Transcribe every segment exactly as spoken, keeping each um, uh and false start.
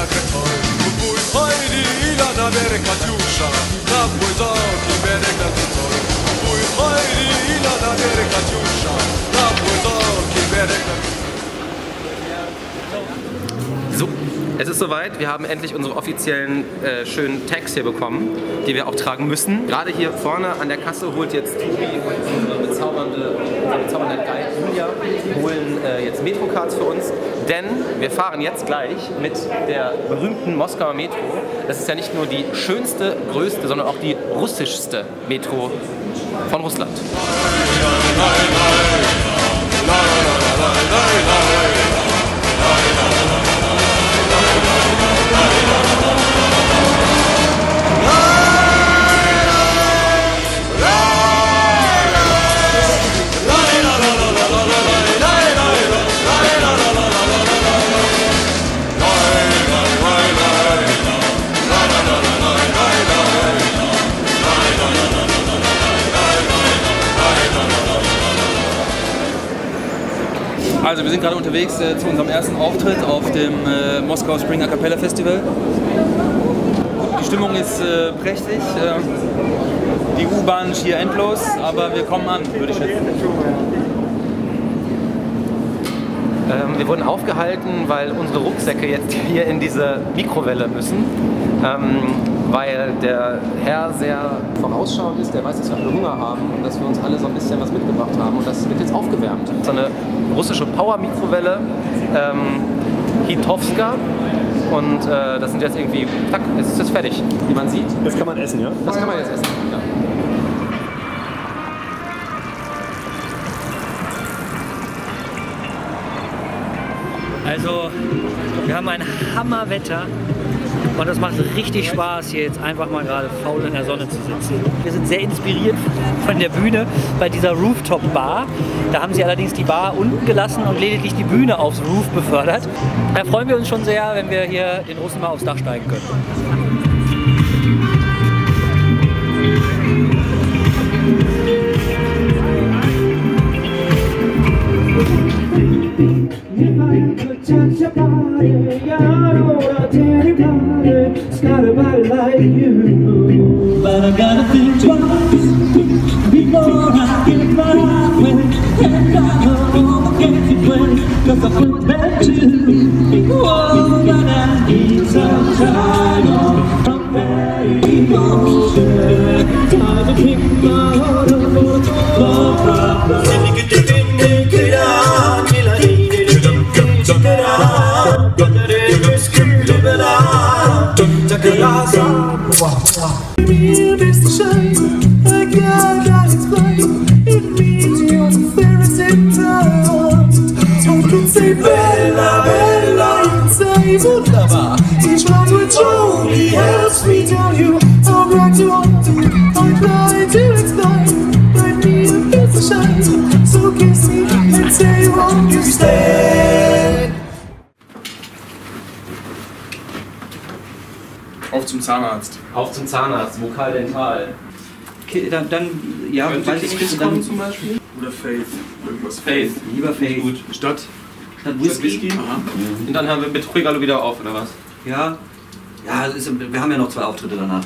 So, es ist soweit. Wir haben endlich unsere offiziellen äh, schönen Tags hier bekommen, die wir auch tragen müssen. Gerade hier vorne an der Kasse holt jetzt Tobi und unsere bezaubernde, unsere bezaubernde Guide Julia holen äh, jetzt Metrocards für uns, denn wir fahren jetzt gleich mit der berühmten Moskauer Metro. Das ist ja nicht nur die schönste, größte, sondern auch die russischste Metro von Russland. Also wir sind gerade unterwegs äh, zu unserem ersten Auftritt auf dem äh, Moskau Spring A Cappella Festival. Die Stimmung ist äh, prächtig, äh, die U-Bahn schier endlos, aber wir kommen an, würde ich schätzen. Ähm, wir wurden aufgehalten, weil unsere Rucksäcke jetzt hier in diese Mikrowelle müssen. Ähm, weil der Herr sehr vorausschauend ist, der weiß, dass wir alle Hunger haben und dass wir uns alle so ein bisschen was mitgebracht haben und das wird jetzt aufgewärmt. So eine russische Power-Mikrowelle, ähm, Hitovska, und äh, das sind jetzt irgendwie, zack, jetzt ist es fertig, wie man sieht. Das kann man essen, ja? Das kann man jetzt essen, ja. Also, wir haben ein Hammerwetter und das macht richtig Spaß, hier jetzt einfach mal gerade faul in der Sonne zu sitzen. Wir sind sehr inspiriert von der Bühne bei dieser Rooftop-Bar. Da haben sie allerdings die Bar unten gelassen und lediglich die Bühne aufs Roof befördert. Da freuen wir uns schon sehr, wenn wir hier den Russen mal aufs Dach steigen können. Touch your body, I don't wanna tell anybody it's not about like you. But I gotta think twice before I get my way. And I don't get it when, cause I put that too. Oh, but I need some time from that emotion. Time to pick my heart up for the problem. Auf zum Zahnarzt. Auf zum Zahnarzt, Vokal Dental. Okay, dann, dann ja, weiß ich nicht, dann zum Beispiel? Oder Faith. Irgendwas. Faith. Lieber Faith. Gut. Statt? Statt Whisky. Whisky. Aha. Und dann haben wir mit Regalo wieder auf, oder was? Ja. Ja, das ist, wir haben ja noch zwei Auftritte danach.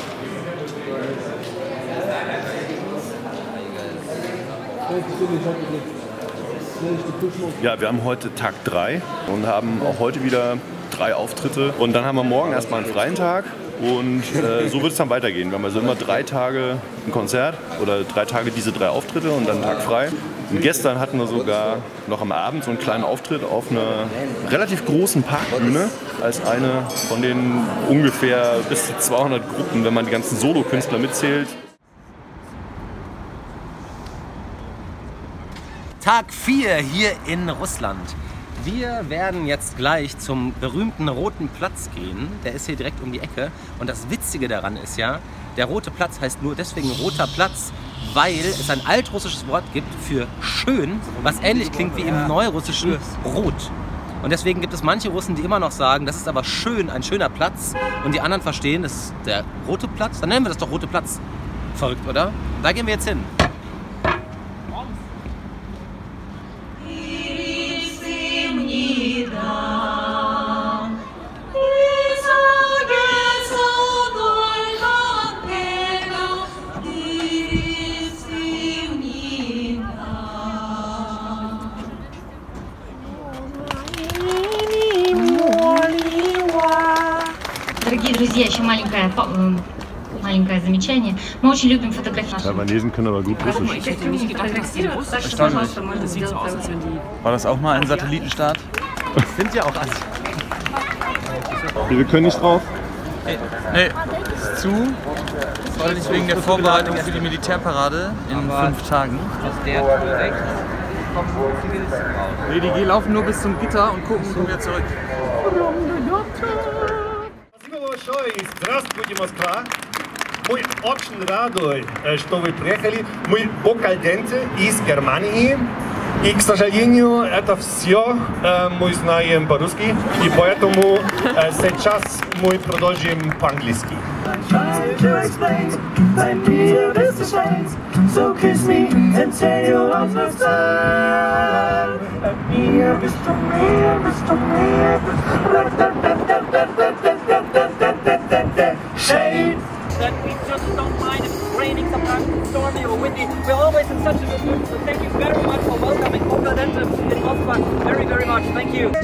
Ja, wir haben heute Tag drei und haben auch heute wieder drei Auftritte. Und dann haben wir morgen erstmal einen freien Tag. Und äh, so wird es dann weitergehen. Wir haben also immer drei Tage ein Konzert oder drei Tage diese drei Auftritte und dann einen Tag frei. Und gestern hatten wir sogar noch am Abend so einen kleinen Auftritt auf einer relativ großen Parkbühne als eine von den ungefähr bis zu zweihundert Gruppen, wenn man die ganzen Solokünstler mitzählt. Tag vier hier in Russland. Wir werden jetzt gleich zum berühmten Roten Platz gehen. Der ist hier direkt um die Ecke. Und das Witzige daran ist ja, der Rote Platz heißt nur deswegen Roter Platz, weil es ein altrussisches Wort gibt für schön, was ähnlich klingt wie im neurussischen Rot. Und deswegen gibt es manche Russen, die immer noch sagen, das ist aber schön, ein schöner Platz. Und die anderen verstehen, das ist der Rote Platz. Dann nennen wir das doch Rote Platz. Verrückt, oder? Da gehen wir jetzt hin. Друзья, еще маленькое, маленькое замечание. Мы очень любим фотографировать. Taiwanesen können aber gut Russisch. War das auch mal ein Satellitenstart? Sind ja auch alle. Wir können nicht drauf. Nee, nee, ist zu. Das war nicht wegen der Vorbereitung für die Militärparade in fünf Tagen. Nee, die laufen nur bis zum Gitter und gucken, kommen wir zurück. Здравствуйте, Москва! Мы очень рады, что вы приехали. Мы бокальденцы из Германии. И, к сожалению, это все мы знаем по-русски. И поэтому сейчас мы продолжим по-английски. That we just don't mind if it's raining, sometimes it's stormy or windy. We're always in such a good mood, so thank you very much for welcoming Bokaldente in Moskva. Very, very much. Thank you.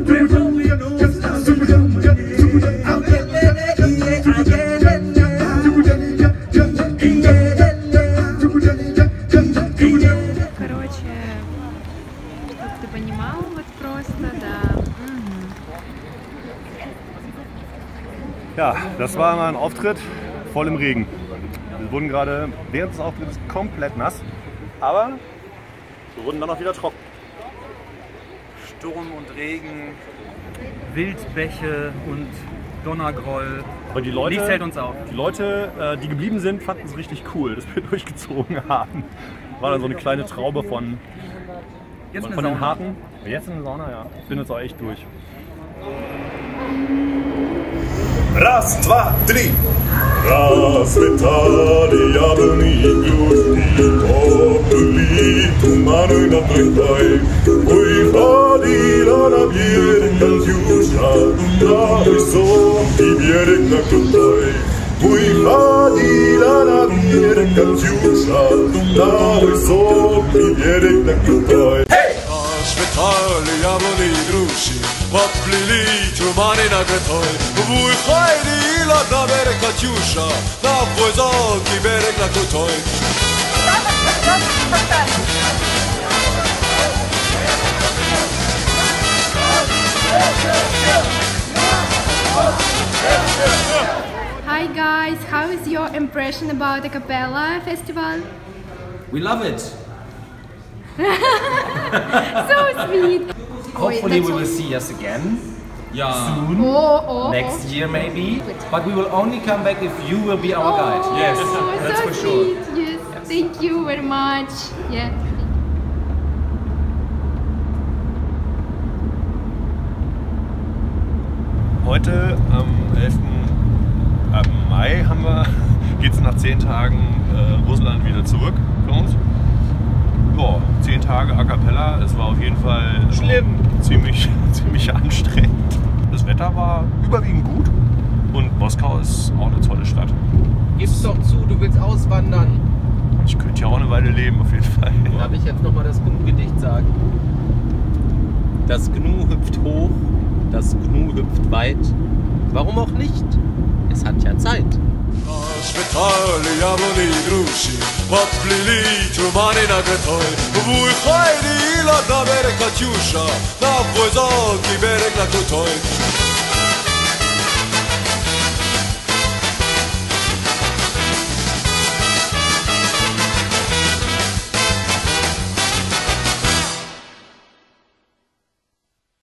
Короче, чтобы ты понимал, вот просто, да. Ja, das war mal ein Auftritt voll im Regen. Wir wurden gerade während des Auftritts komplett nass, aber wir wurden dann auch wieder trocken. Sturm und Regen, Wildbäche und Donnergroll. Aber die Leute, Nichts hält uns auf. Die Leute, die geblieben sind, fanden es richtig cool, dass wir durchgezogen haben. War dann so eine kleine Traube von, Jetzt von, eine von den Sauna. Harten. Jetzt in der Sauna, ja. Ich bin jetzt auch echt durch. Раз, два, три. Расцветали яблони и груши, поплыли туманы над рекой. Выходила на берег Катюша, на высокий берег, на крутой. Выходила на берег Катюша, на высокий берег, на крутой. Расцветали яблони и груши, поплыли туманы над рекой. Выходила на берег Катюша, на высокий берег, на крутой. Hi guys, how is your impression about the Acapella Festival? We love it. So sweet. Hopefully we will see us again. Ja. Soon. Oh, oh, Next oh. year maybe. But we will only come back if you will be our guide. Oh, Yes, so that's for sure. sweet. Yes, thank you very much. Yeah. Heute am elften Mai haben wir, geht es nach zehn Tagen äh, Russland wieder zurück für uns. Ja, zehn Tage A Cappella, es war auf jeden Fall schlimm, ziemlich, ziemlich anstrengend. Das Wetter war überwiegend gut und Moskau ist auch eine tolle Stadt. Gib's doch zu, du willst auswandern. Ich könnte ja auch eine Weile leben, auf jeden Fall. Darf ich jetzt nochmal das Gnu-Gedicht sagen? Das Gnu hüpft hoch, das Gnu hüpft weit. Warum auch nicht? Es hat ja Zeit. Расцветали яблони и груши, поплыли туманы над рекой. Выходила на берег Катюша, на высокий берег, на крутой.